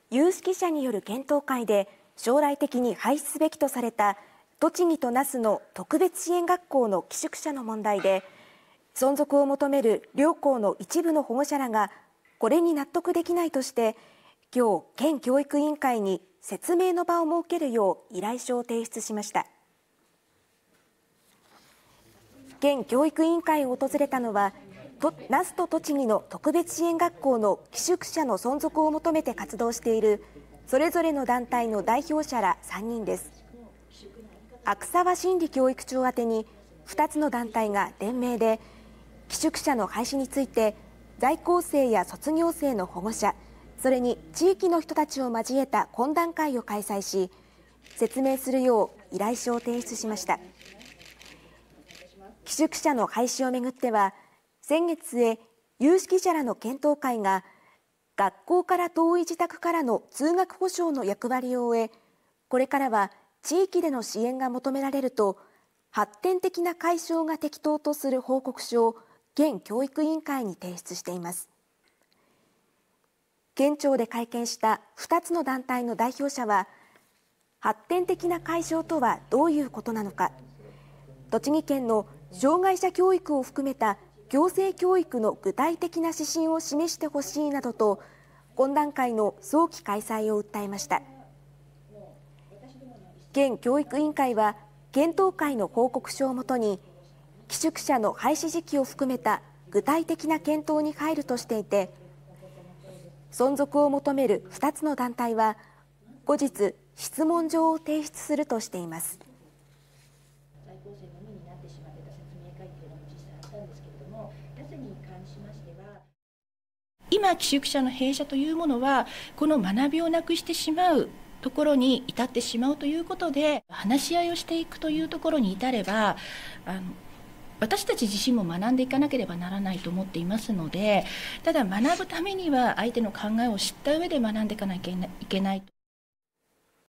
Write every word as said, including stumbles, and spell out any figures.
有識者による検討会で将来的に廃止すべきとされた栃木と那須の特別支援学校の寄宿舎の問題で、存続を求める両校の一部の保護者らがこれに納得できないとして、今日県教育委員会に説明の場を設けるよう依頼書を提出しました。県教育委員会を訪れたのは、那須と栃木の特別支援学校の寄宿舎の存続を求めて活動しているそれぞれの団体の代表者らさんにんです。阿久澤真理教育長宛てにふたつの団体が連名で、寄宿舎の廃止について在校生や卒業生の保護者、それに地域の人たちを交えた懇談会を開催し、説明するよう依頼書を提出しました。寄宿舎の廃止をめぐっては、先月末、有識者らの検討会が学校から遠い自宅からの通学保障の役割を終え、これからは地域での支援が求められると、発展的な解消が適当とする報告書を県教育委員会に提出しています。県庁で会見したふたつの団体の代表者は、発展的な解消とはどういうことなのか、栃木県の障害者教育を含めた行政教育の具体的な指針を示してほしいなどと、懇談会の早期開催を訴えました。県教育委員会は、検討会の報告書をもとに、寄宿舎の廃止時期を含めた具体的な検討に入るとしていて、存続を求めるふたつの団体は、後日、質問状を提出するとしています。 今、寄宿舎の閉鎖というものは、この学びをなくしてしまうところに至ってしまうということで、話し合いをしていくというところに至れば、あの私たち自身も学んでいかなければならないと思っていますので、ただ学ぶためには相手の考えを知った上で学んでいかなきゃいけないと。